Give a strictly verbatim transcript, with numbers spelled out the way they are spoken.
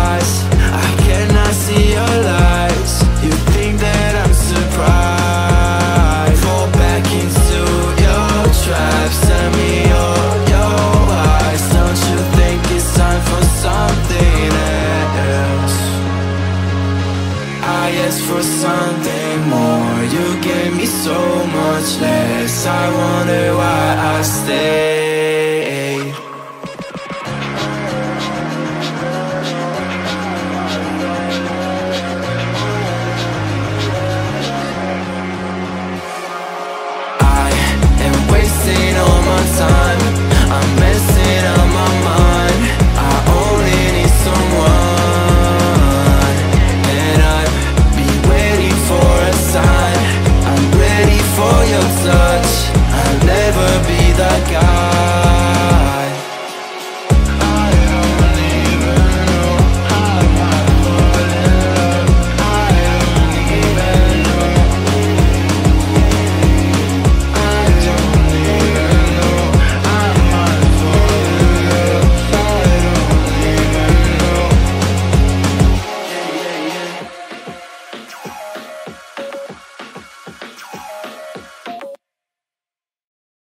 eyes, I cannot see your lies. You think that I'm surprised? Fall back into your traps. Tell me your, your eyes. Don't you think it's time for something else? I asked for something more. You gave me so much less. I wonder why I stayed.